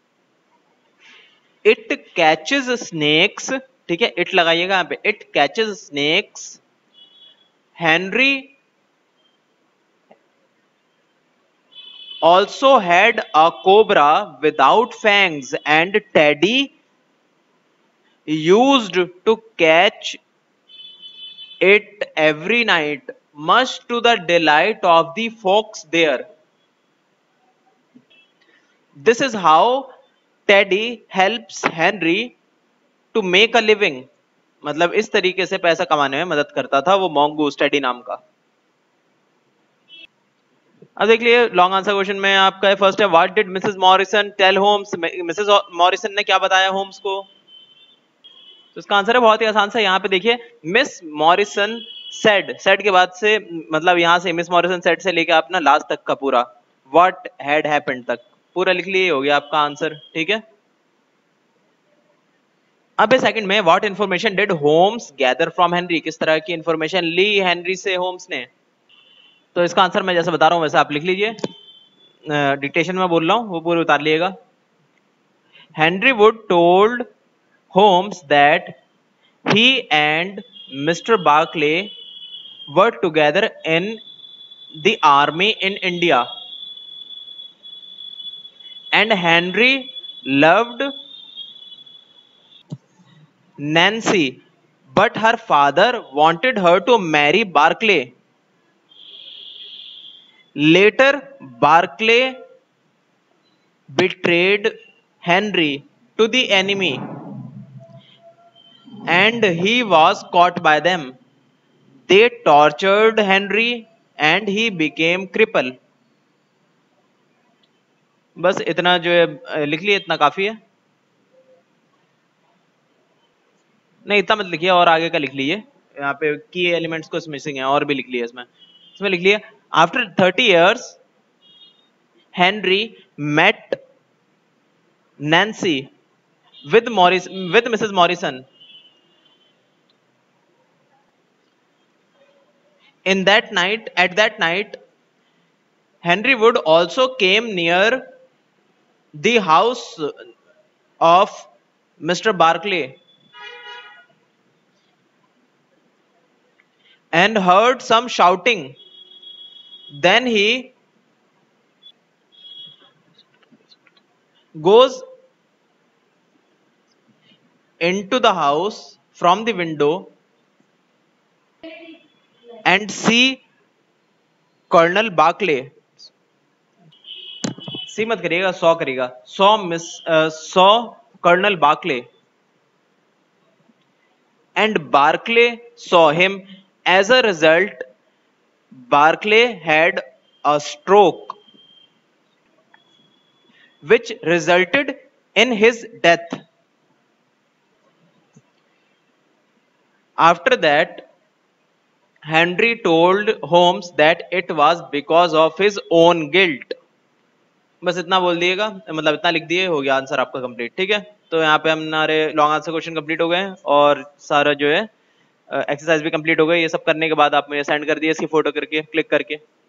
इट कैचेज स्नेक्स, ठीक है, इट लगाइएगा यहां पे, it catches snakes, Henry also had a cobra without fangs and Teddy used to catch it every night, much to the delight of the folks there. This is how Teddy helps Henry to make a living. मतलब इस तरीके से पैसा कमाने में मदद करता था वो मॉन्गूस टेडी नाम का। अब देख लिए लॉन्ग आंसर क्वेश्चन में आपका है, फर्स्ट है, what did Mrs Morrison tell Holmes, Mrs Morrison ने क्या बताया होम्स को। तो इसका आंसर है बहुत ही आसान सा, यहाँ पे देखिए, मिस मॉरिसन सेड, सेड के बाद से मतलब यहाँ से मिस मॉरिसन सेड से लेके अपना लास्ट तक का पूरा व्हाट हैड हैपेंड तक पूरा लिख लिए, हो गया आपका आंसर, ठीक है। अब सेकंड में, what information did Holmes gather from Henry, किस तरह की इंफॉर्मेशन ली हेनरी से होम्स ने। तो इसका आंसर मैं जैसे बता रहा हूं वैसे आप लिख लीजिए, डिक्टेशन में बोल रहा हूं वो पूरे उतार लिएगा। Henry Wood told Holmes that he and Mr Barclay were together in the army in India and Henry loved Nancy but her father wanted her to marry Barclay. Later, Barclay betrayed Henry to the enemy, and he was caught by them. They tortured Henry, and he became cripple. बस इतना जो है लिख लिया, इतना काफी है। नहीं इतना मत लिखिए, और आगे का लिख लीजिए, यहाँ पे की एलिमेंट्स कुछ मिसिंग है, और भी लिख लिया इसमें। इसमें लिख लिया, after thirty years Henry met Nancy with Morris with Missus Morrison. In that night, at that night, Henry Wood also came near the house of Mister Barclay and heard some shouting. Then he goes into the house from the window and see Colonel Barclay. सी मत करिएगा, saw करिएगा, saw Miss saw colonel Barclay and Barclay saw him. As a result, Barclay had a stroke which resulted in his death. After that, Henry told Holmes that it was because of his own guilt. बस इतना बोल दिएगा, मतलब इतना लिख दिए, हो गया answer आपका कंप्लीट, ठीक है। तो यहाँ पे हमारे लॉन्ग आंसर क्वेश्चन कंप्लीट हो गए और सारा जो है एक्सरसाइज भी कंप्लीट हो गई। ये सब करने के बाद आप मुझे सेंड कर दिए इसकी फोटो करके, क्लिक करके।